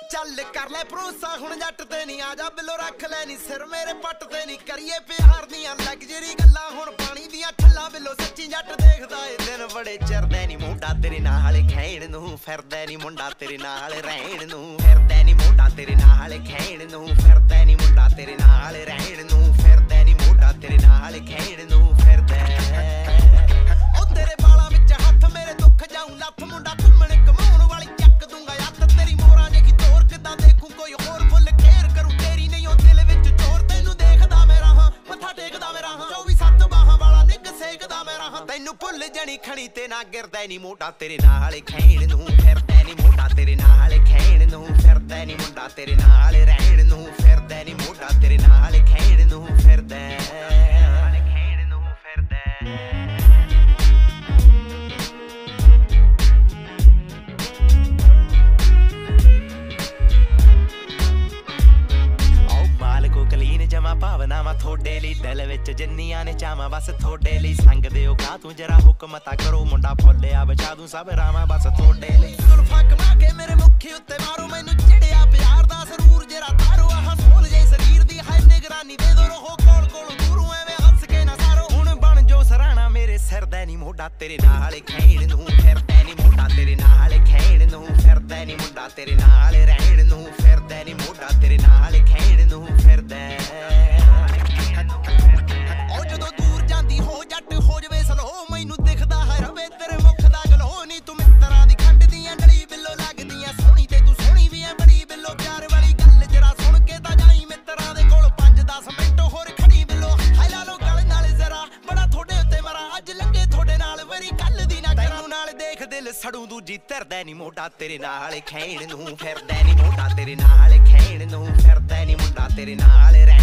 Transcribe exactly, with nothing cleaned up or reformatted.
ਚੱਲ ਕਰ ਲੈ ਭਰੋਸਾ ਹੁਣ ਜੱਟ ਤੇ ਨਹੀਂ ਆ ਜਾ ਬਿੱਲੋ ਰੱਖ ਲੈ ਨੀ ਸਿਰ ਮੇਰੇ ਪੱਟ ਤੇ ਨਹੀਂ ਕਰੀਏ ਪਿਆਰ ਦੀਆਂ ਲਗਜ਼ਰੀ ਗੱਲਾਂ ਹੁਣ ਪਾਣੀ ਦੀਆਂ ਠੱਲਾਂ ਬਿੱਲੋ ਸੱਚੀ ਜੱਟ ਦੇਖਦਾ ਏ ਦਿਨ ਬੜੇ ਚਿਰਦੇ ਨੀ ਮੁੰਡਾ ਤੇਰੇ ਨਾਲ ਖੈਣ ਨੂੰ ਫਿਰਦਾ ਨੀ ਮੁੰਡਾ ਤੇਰੇ ਨਾਲ ਰਹਿਣ ਨੂੰ ਫਿਰਦਾ ਨੀ ਮੁੰਡਾ ਤੇਰੇ ਨਾਲ ਖੈਣ ਨੂੰ ਫਿਰਦਾ ਨੀ ਮੁੰਡਾ ਤੇਰੇ ਨਾਲ ਰਹਿਣ ਨੂੰ ਫਿਰਦਾ ਨੀ ਮੁੰਡਾ ਤੇਰੇ ਨਾਲ ਖੈਣ ਨੂੰ ਫਿਰਦਾ ਉਹ ਤੇਰੇ ਬਾਲਾਂ ਵਿੱਚ ਹੱਥ ਮੇਰੇ ਦੁੱਖ ਜਾਉਂ ਲੱਥ ਮੁੰਡਾ ਘੁੰਮਣ ਕਮਾਉਣ ਵਾਲੀ ਚੱਕ ਦੂੰਗਾ ਹੱਥ ਤੇਰੀ ਮੋਹਰਾਂ ਜਿਹੀ ਤੋਰ ਕਿਦਾਂ ਦੇਖੂ ਕੋਈ ਹੋਰ ਫੁੱਲ ਖੇਰ ਕਰੂ ਤੇਰੀ ਨਹੀਂ ਉਹ ਦਿਲ ਵਿੱਚ ਚੋਰ ਤੈਨੂੰ ਦੇਖਦਾ ਮੇਰਾ ਹਾਂ ਮੱਥਾ ਟੇਕਦਾ ਮੇਰਾ ਹਾਂ ਚੌਵੀ ਸੱਤ ਬਾਹਾਂ ਵਾਲਾ ਨਿੱਘ ਸੇਕਦਾ ਮੇਰਾ ਹਾਂ ਤੈਨੂੰ ਭੁੱਲ ਜਣੀ ਖਣੀ ਤੇ ਨਾ ਗਿਰਦਾ ਨੀ ਮੋਢਾ ਤੇਰੇ ਨਾਲ ਖੈਣ ਨੂੰ ਫਿਰਦਾ ਨੀ ਮੋਢਾ ਤੇਰੇ ਨਾਲ ਖੈਣ ਨੂੰ ਫਿਰਦਾ ਨੀ ਮੁੰਡਾ ਤੇਰੇ ਨਾਲ ਰਹਿਣ ਨੂੰ ਫਿਰਦਾ ਨੀ ਮੋਢਾ ਤੇਰੇ ਨਾਲ ਖੈਣ ਨੂੰ ਫਿਰਦਾ ਖੈਣ ਨੂੰ ਫਿਰਦਾ ਜਮਾ ਭਾਵਨਾਵਾਂ ਥੋੜੇ ਲਈ ਦਿਲ ਵਿੱਚ ਜਿੰਨੀਆਂ ਨੇ ਚਾਵਾਂ ਬਸ ਥੋੜੇ ਲਈ ਸੰਗ ਦਿਓ ਕਾ ਤੂੰ ਜਰਾ ਹੁਕਮ ਤਾਂ ਕਰੋ ਮੁੰਡਾ ਫੁੱਲਿਆ ਬਚਾ ਦੂੰ ਸਭ ਰਾਵਾਂ ਬਸ ਥੋੜੇ ਲਈ ਸੁਲਫਾ ਕਮਾ ਕੇ ਮੇਰੇ ਮੁੱਖੀ ਉੱਤੇ ਮਾਰੋ ਮੈਨੂੰ ਚੜਿਆ ਪਿਆਰ ਦਾ ਸਰੂਰ ਜਰਾ ਤਾਰੋ ਆਹ ਸੋਲ ਜੇ ਸਰੀਰ ਦੀ ਹੈ ਨਿਗਰਾਨੀ ਦੇ ਦੋ ਰਹੋ ਕੋਲ ਕੋਲ ਦੂਰੋਂ ਐਵੇਂ ਹੱਸ ਕੇ ਨਾ ਸਾਰੋ ਹੁਣ ਬਣ ਜੋ ਸਰਾਣਾ ਮੇਰੇ ਸਿਰ ਦਾ ਨੀ ਮੋਢਾ ਤੇਰੇ ਨਾਲ ਖੈਣ ਨੂੰ ਫਿਰਦਾ ਨੀ ਮੋਢਾ ਤੇਰੇ ਨਾਲ ਖੈਣ ਨੂੰ ਫਿਰਦਾ ਨੀ ਮੁੰਡਾ ਤੇਰੇ ਨਾਲ ਰਹਿਣ ਨੂੰ ਫਿਰਦਾ ਨੀ ਮੋਢਾ ਤੇਰੇ ਨਾਲ ਖੈਣ ਨੂੰ ਫਿਰਦਾ ਸੜੂ ਦੂਜੀ ਧਰਦਾ ਨੀ ਮੋਢਾ ਤੇਰੇ ਨਾਲ ਖੈਣ ਨੂੰ ਫਿਰਦਾ ਨੀ ਮੋਢਾ ਤੇਰੇ ਨਾਲ ਖੈਣ ਨੂੰ ਫਿਰਦਾ ਨੀ ਮੁੰਡਾ ਤੇਰੇ ਨਾਲ